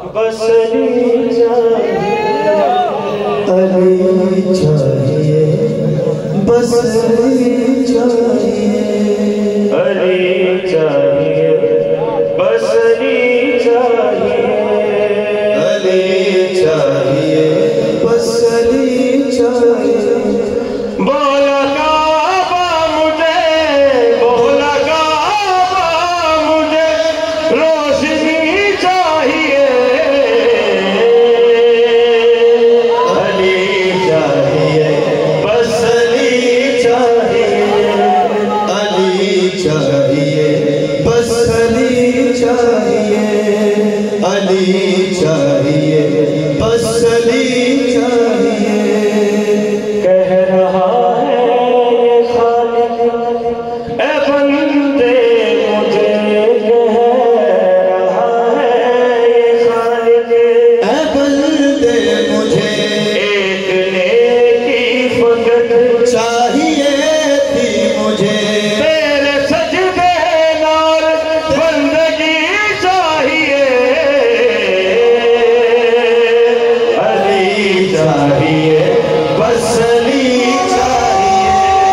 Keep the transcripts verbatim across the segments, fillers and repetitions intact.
बस अली चाहिए, अली चाहिए, बस अली चाहिए, अली चाहिए, बस अली चाहिए, अली चाहिए, बस अली चाहिए। बोला काबा मुझे, बोला काबा मुझे रोशनी चाहिए, अली चाहिए, बस अली चाहिए, अली चाहिए, बस अली चाहिए, अली चाहिए, बस अली चाहिए। कह रहा है ये खालिक ए बंदे मुझे, कह रहा है ये खालिक ए बंदे मुझे, एक नेकी फकत चाहिए थी मुझे, तेरे सजदे नाल बंदगी चाहिए, अली चाहिए, बस अली चाहिए,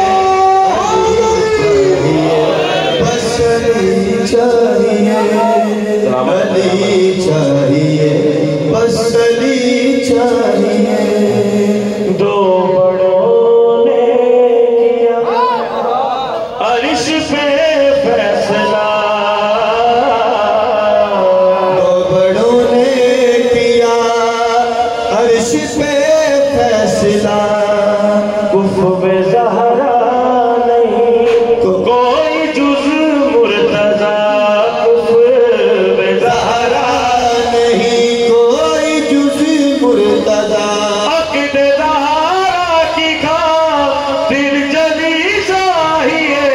बस अली चाहिए, अली चाहिए, बस अली चाहिए। दो बड़ों ने किया अर्श पे फैसला, दो बड़ों ने किया अर्श पे फैसला, कुफ़्वे ज़हरा नहीं तो कोई जुज़ मुर्तज़ा, कुफ़्वे ज़हरा नहीं कोई जुज़ मुर्तज़ा, अक़्द ज़हरा की खातिर जली चाहिए,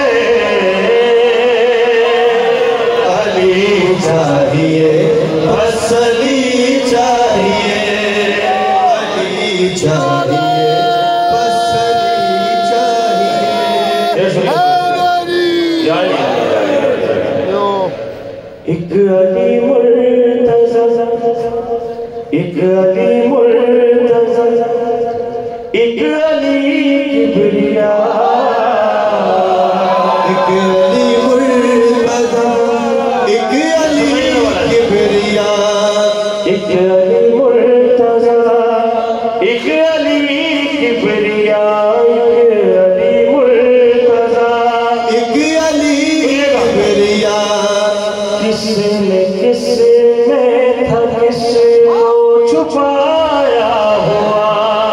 अली चाहिए, बस अली चाहिए, अली चाहिए, बस अली चाहिए। एक अली मुर्तज़ा, एक अली मुर्तज़ा, एक अली किबरिया, एक अली मुर्तज़ा, एक अली किबरिया, एक अली मुर्तज़ा, एक अली किबरिया, एक अली मुर्तज़ा, एक अली किबरिया। किसने किसमें था किसको छुपाया हुआ,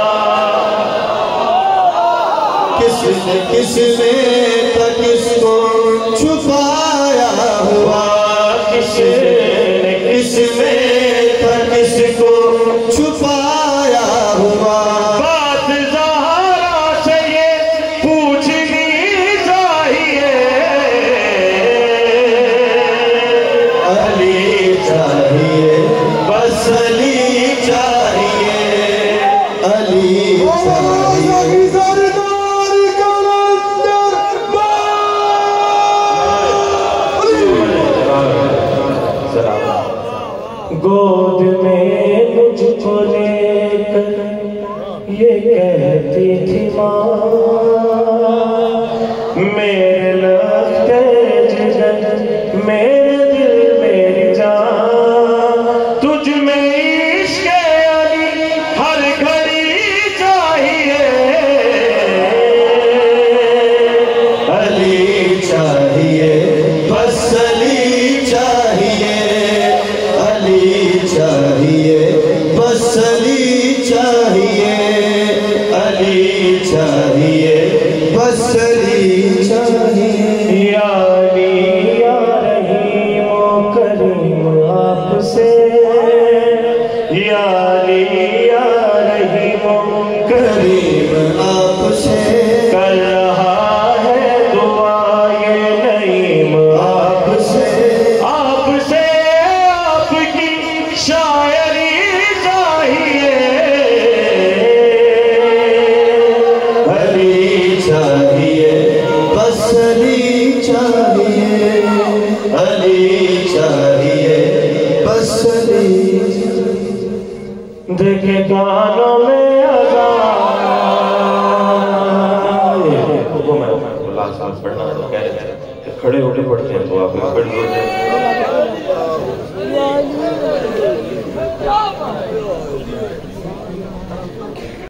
किसने किसमें था किसको छुपाया हुआ, किसने किसमें था किसको छुपाया हुआ, बात ज़हरा से ये पूछनी चाहिए, अली चाहिए, बस अली चाहिए, अली चाहिए। गोद में मुझको लेकर ये कहती थी माँ, मेरे लगते जिगर, मेरे दिल मेरी जान, तुझ में इश्क़ अली हर घड़ी चाहिए, अली चाहिए, बस अली चाहिए, अली चाहिए, बस अली चाहिए, अली चाहिए, बस अली चाहिए। या अली या रहीम ओ करीम आपसे, या अली या रहीम ओ करीम आपसे, कर रहा है दुआ ये नईम आपसे, आपसे आपकी शायरी चाहिए, अली चाहिए, ठिकानों में वो मैं लास्ट पढ़ना कह रहे थे खड़े होके पढ़ते हैं तो आप बड़ी हो जाए।